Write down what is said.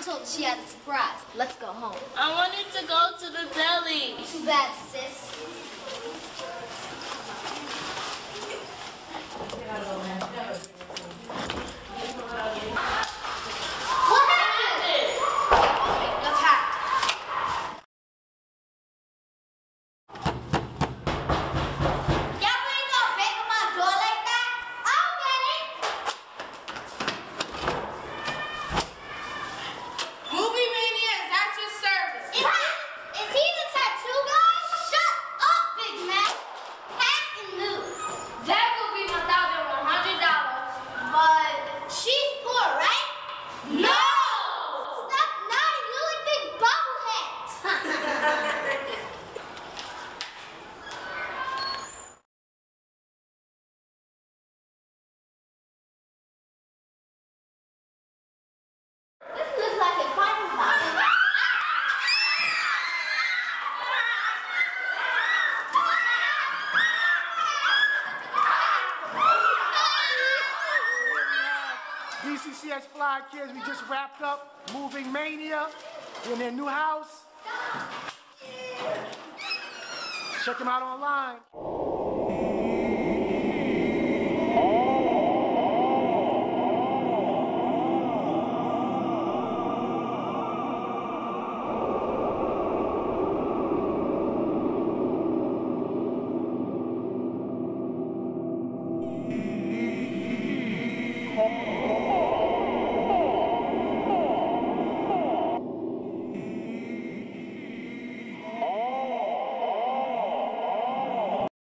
told her she had a surprise. Let's go home. I wanted to go to the deli. Too bad, sis. What happened? What's happened? Y'all ain't gonna break on my door like that? I'll get it. Movie Mania is at your service. Is he the tattoo guy? Shut up, Big Mac. Pack and move. That will be $1,100. But she's poor, right? No! Stop nodding, you like big bobbleheads. This looks like a fine box. BCCS Fly Kids, we just wrapped up moving Mania in their new house. Check them out online.